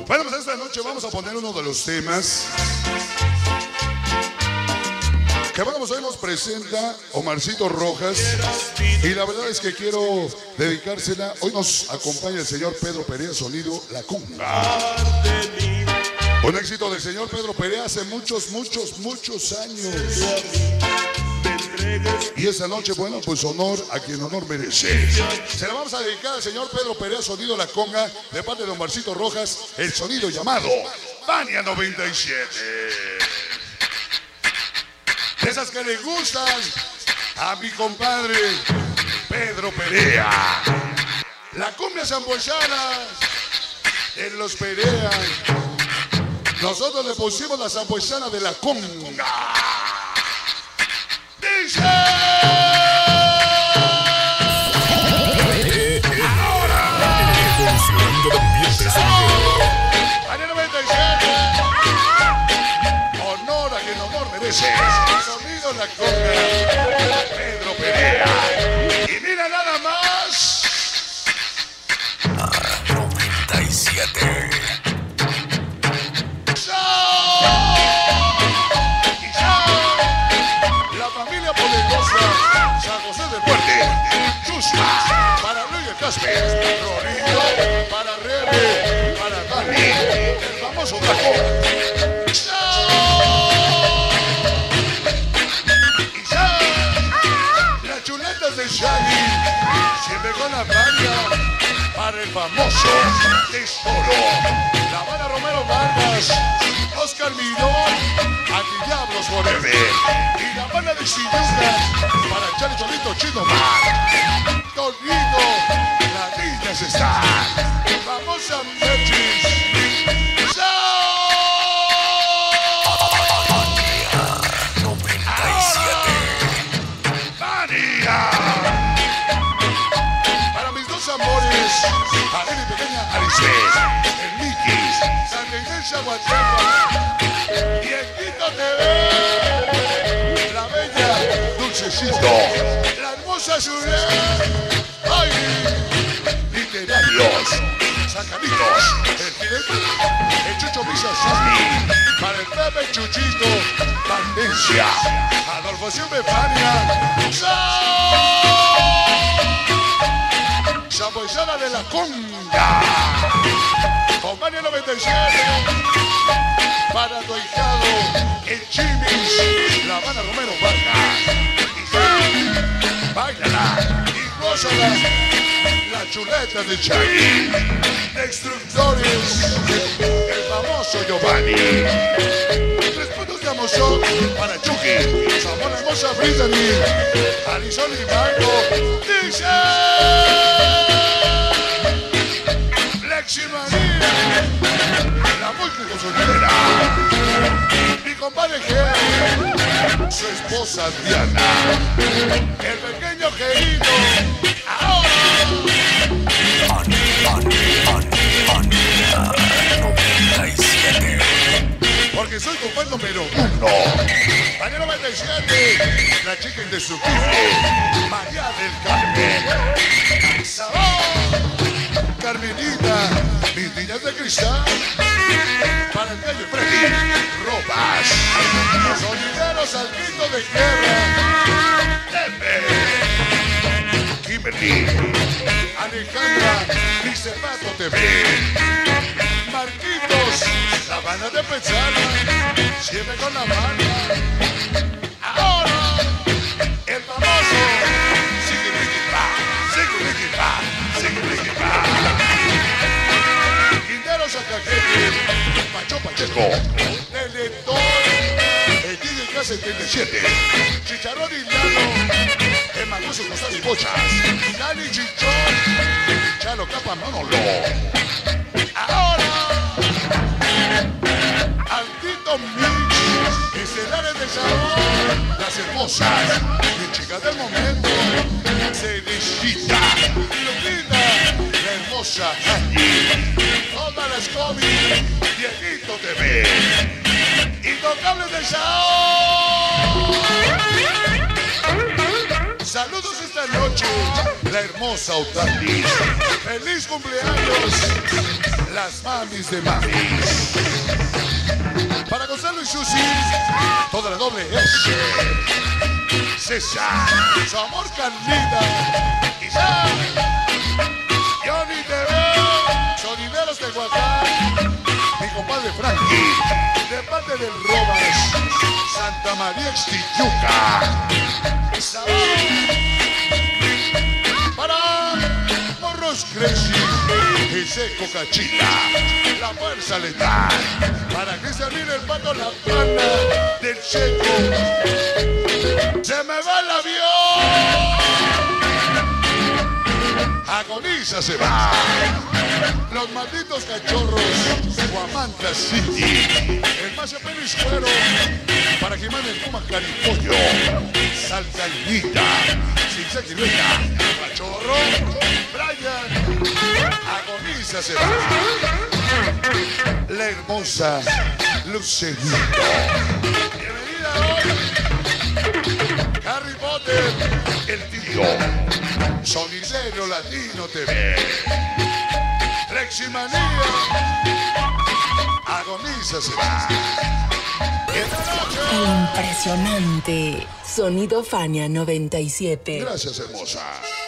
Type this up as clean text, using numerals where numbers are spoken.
Bueno, pues esta noche vamos a poner uno de los temas que vamos, hoy nos presenta Omarcito Rojas. Y la verdad es que quiero dedicársela. Hoy nos acompaña el señor Pedro Perea, sonido La Conga. Un éxito del señor Pedro Perea hace muchos años. Y esta noche, bueno, pues honor a quien honor merece. Se la vamos a dedicar al señor Pedro Perea, sonido La Conga, de parte de Omarcito Rojas, el sonido llamado Fania 97. De esas que le gustan a mi compadre Pedro Perea. La cumbia zambuesana en los Perea. Nosotros le pusimos la zambuesana de La Conga. Dice Fania 97. Honor a quien honor merece. Sonido La Conga, Pedro Perea. Y mira nada más. 97. La familia poderosa, San José del Fuerte, Chusma, para Luis Casper, Rolito, para Rebe, para Dani, el famoso Taco. Las chuletas de Shaggy, siempre con la banda, para el famoso Tesoro, la banda Romero Vargas, Oscar Mirón, Antidiablos Forever, y la banda de Silluca, para Charlie Cholito Chino Mar, Tornito, las niñas están, vamos a Merchis. Amores, a él y pequeña Arisés, el Mickey, Santa Inés Aguatepa, y el Quito TV, la bella Dulcecito, la hermosa Zulé, ay, literarios, Sacanitos, el Filete, el Chucho Misa Sami, para el Pepe Chuchito, Pandencia, Adolfo Siempre Fania, Zambuesana de La Conga, con Fania 97, para tu ahijado, el Chimis, la banda Romero Vargas, bailala y gózala, la chuleta de Chagui, Destructores, el famoso Giovanni, 3 puntos de amozón para Chucky, Samuel Hermosa Brittany, Alison y Marco, dice Lexi María, la música soltera, mi compadre Geo, su esposa Diana, el pequeño Geito, ahora. Porque soy tu cuento, pero no. Fania 97, la chica indestructible, María del Carmen, Sabor, Carmenita, mis niñas de cristal, para el gallo Freddy, Ropas, los sonideros al grito de guerra, Tepe, Kimberly, Alejandra, mi Cervato TV, Marquitos, la banda de Pezana, siempre con la banda. Ahora, el famoso Sigriquipa, Quintero Sacajete, Pacho Pacheco, Teletón, el DJ K77, Chicharrón y Lalo, el Maguso Costas y Bochas, Dani Chichón, Chalo Capa Manolo. Ahora, Altito Mix, escenarios de sabor, las hermosas, mi chica del momento, Cerecita, Lupita, la hermosa Angie, todas las cómics, Dieguito TV, Intocables de sabor. Saludos esta noche, la hermosa Otatis. Feliz cumpleaños, las mamis de mamis. Para Gonzalo y Susi, toda la doble S. César, su amor Carlita, Isaac, Johnny TV, Sonideros de Huacán, mi compadre Frankie, de parte del Robas, Santa María Extiyuca, para Morros Crazy, Ese Cocachita, La Fuerza Letal, para Cristian Miller, el Pato La Pana, del Checo, se me va el avión, agoniza se va, los malditos cachorros de Guamanta City, el Macho Penis Cuero, para Jimán el Puma Caripollo, Salcañita, Cince Quilena, Cachorro, Brian, agoniza se va, la hermosa Lucerito. Bienvenida hoy, Harry Potter, el tío, Sonidero Latino TV, Reximanía, agoniza se va. El impresionante Sonido Fania 97. Gracias, hermosa.